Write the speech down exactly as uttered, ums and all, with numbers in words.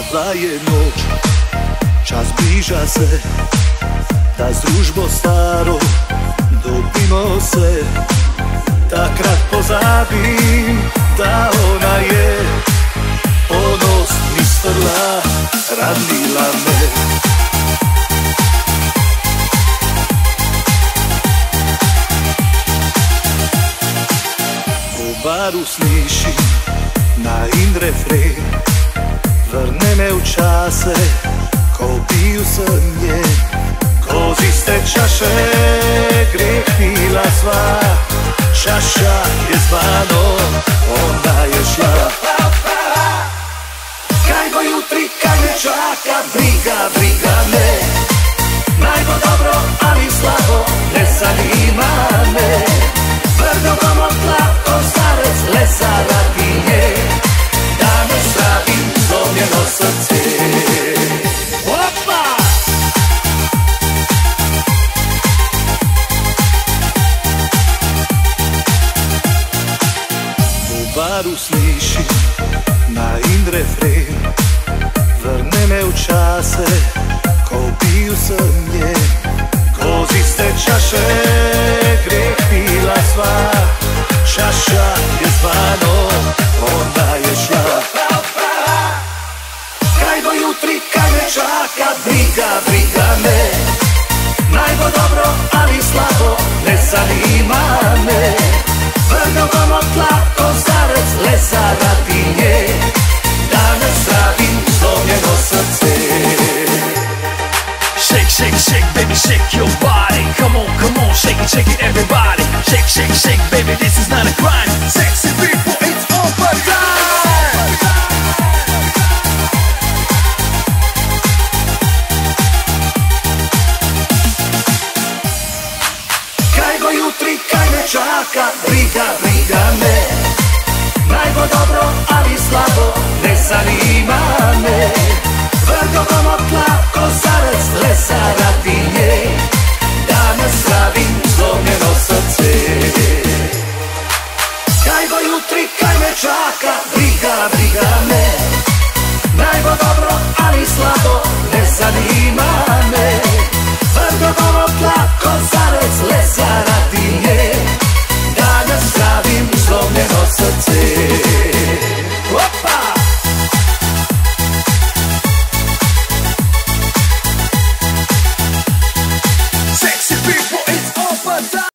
Svetla je noć, čas bliža se, da s družbo staro dobimo se. Takrat pozabim da ona je ponos mi strla, ranila me. U baru slišim na in refren, vrne me u čase ko piju sam nje. Kroz iste čaše greh pila sva, čaša je zvano, onda je šla. Kaj bo jutri, kaj me čaka, briga, briga me. Najbo dobro, ali slabo, ne zanima me. Tvrdo bomo tla, kozarec lesa radi nje, da ne zdravim zlomljeno srce. Opa! U baru slišim na in refren, vrne me u čase ko piju sam nje. Kroz iste čaše greh pila sva, čaša je zvano, onda je šla. Kaj bo jutri, kaj me čaka, briga, briga me. Najbo dobro, ali slabo, ne zanima me. Vrno bomo tla, kozarec lesa radi nje, da ne zdravim zlomljeno srce. Shake, shake, shake, baby, shake your body. Come on, come on, shake it, shake it, everybody. Shake, shake, shake, baby, this is not a crime. Sexy people, it's overtime. Kaj bo jutri, kaj me čaka, briga, briga me. Najbo dobro, ali slabo, ne zanima me. Tvrdo bomo tla, kozarec lesa radi nje, da ne zdravim zlomljeno srce. Kaj bo jutri, kaj me čaka, briga, briga me. Najbo dobro, ali slabo, ne zanima